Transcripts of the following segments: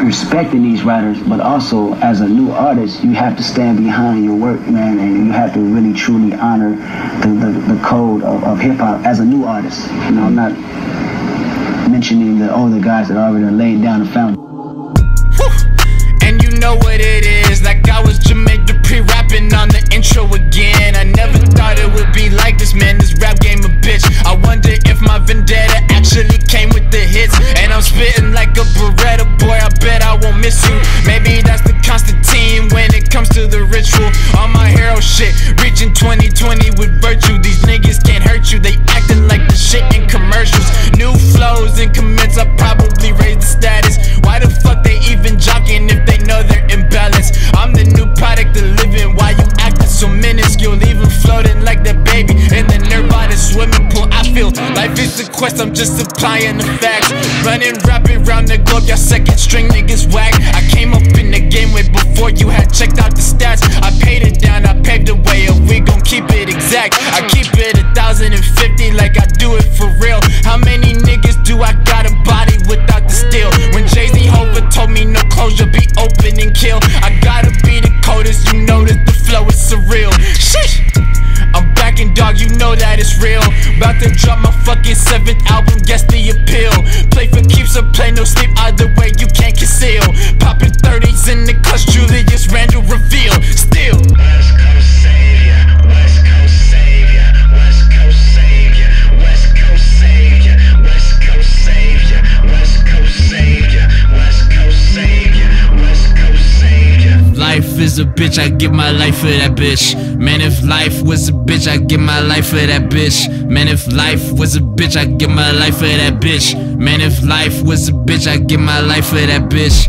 respecting these writers, but also as a new artist, you have to stand behind your work, man, and you have to really truly honor the code of hip-hop as a new artist. You know, I'm not mentioning the older guys that already laid down the foundation. And you know what it is, like I was Jermaine Dupri rapping on the intro again. I never thought it would be like this, man, this rap game a bitch. I wonder if my vendetta actually came with the hits. And I'm spitting like a Beretta, boy, I bet I won't miss you. Maybe that's the Constantine when it comes to the ritual. On my hero shit, reaching 2020 with virtue. These niggas can't hurt you, they acting like the shit in commercials. New flows and commits, I probably raised the status. Why the fuck they even jocking if they know they're imbalanced? I'm the new product of living, why you acting so minuscule? Even floating like that baby in the Nirvana swimming pool. I feel life is the quest, I'm just applying the facts. Running rapid round the globe, y'all second string niggas whack. I came up in the game way before you had checked out the stats. I paid it down, I paved the way, and we gon' keep it exact. I keep it 1,050 like I do it for real. How many niggas do I got a body without the steel? When Jay-Z Hova told me no closure, be open and kill. I gotta be the coldest, you know that the flow is surreal. Sheesh, I'm back and dog, you know that it's real. About to drop my fucking 7th album, guess the appeal. Play for keeps or play no sleep, either way you can't conceal. Popping 30s in the clutch, Julius Randle reveal. Still West Coast Savior, West Coast Savior, West Coast Savior, West Coast Savior, West Coast Savior, West Coast Savior, West Coast Savior, West Coast Savior. life is a bitch, I give my life for that bitch. Man, if life was a bitch, I give my life for that bitch. Man, if life was a bitch, I give my life for that bitch. Man, if life was a bitch, I give my life for that bitch.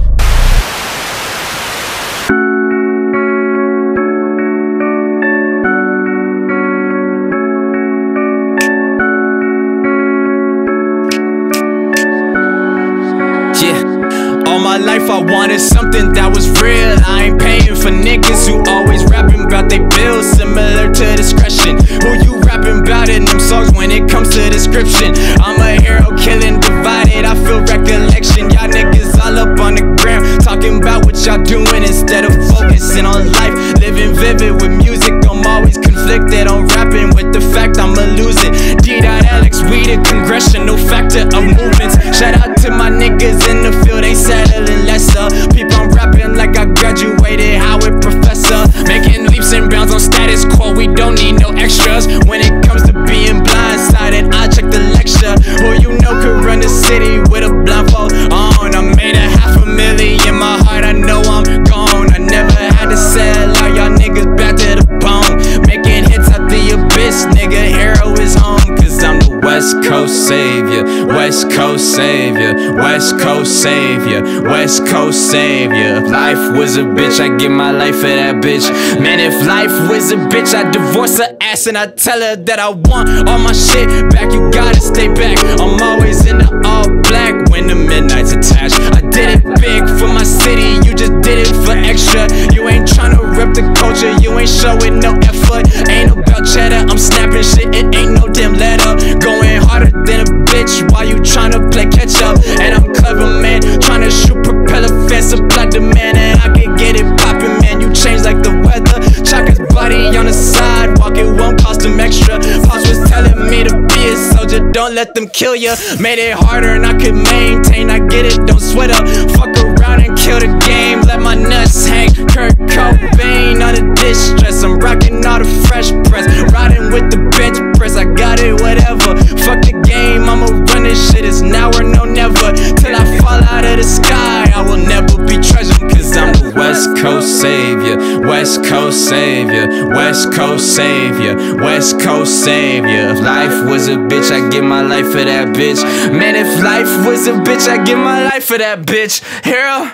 All my life I wanted something that was real. I ain't paying for niggas who always rapping about they bills. Similar to discretion. Who you rapping about in them songs when it comes to description? I'm a hero killing divided, I feel recollection. Y'all niggas all up on the gram talking about what y'all doing instead of focusing on life. Living vivid with music, I'm always conflicted on rapping with the fact I'ma lose it. D.LX, we the congressional factor of movements. Shout out to my niggas in the field, they settling lesser. People I'm rapping like I graduated Howard professor. Making leaps and bounds on status quo, we don't need no extras. When it comes to being blindsided, I check the lecture. Who you know could run the city with a blindfold on? I made $500,000 in my heart, I know I'm gone. I never had to sell out, y'all niggas back to the bone. Making hits out the abyss, nigga, hero is home. Cause I'm the West Coast Savior, West Coast Savior, West Coast Savior, West Coast Savior. If life was a bitch, I give my life for that bitch. Man, if life was a bitch, I divorce her ass and I tell her that I want all my shit back. You gotta stay back. I'm always in the all black when the midnight's attached. I did it big for my city, you just did it for extra. You ain't tryna rip the culture, you ain't showing no effort. Ain't about cheddar, I'm snapping shit, it ain't no damn letter. Going harder than a bitch while you tryna play catch up. And I'm clever, man, tryna shoot propeller fans, supply demand, and I can get it poppin', man. You change like the weather. Chaka's body on the sidewalk, it won't cost him extra. Pops was telling me to be a soldier, don't let them kill ya. Made it harder and I could maintain, I get it, don't sweat up. Fuck around and kill the game, let my nuts hang. Kurt Cobain on the distress, I'm rocking all the fresh press. Riding with the bench press, I got it, whatever. Fuck the game, I'ma run this shit, it's now or no never. Till I fall out of the sky, I will never be treasured. Cause I'm the West Coast Savior, West Coast Savior, West Coast Savior, West Coast Savior. If life was a bitch, I give my life for that bitch. Man, if life was a bitch, I give my life for that bitch. Hero.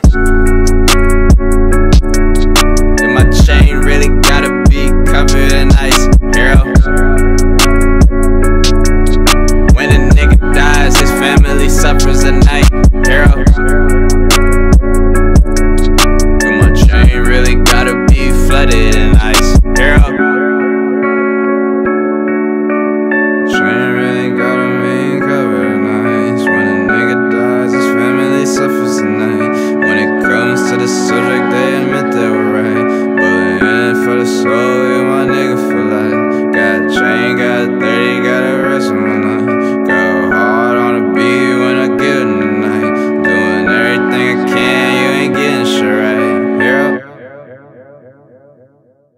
And my chain really gotta be covered in ice. Hero. When a nigga dies, his family suffers a night. Hero. And my chain really gotta be flooded in ice. Hero. Chain really gotta be covered in ice. When a nigga dies, his family suffers a night. When it So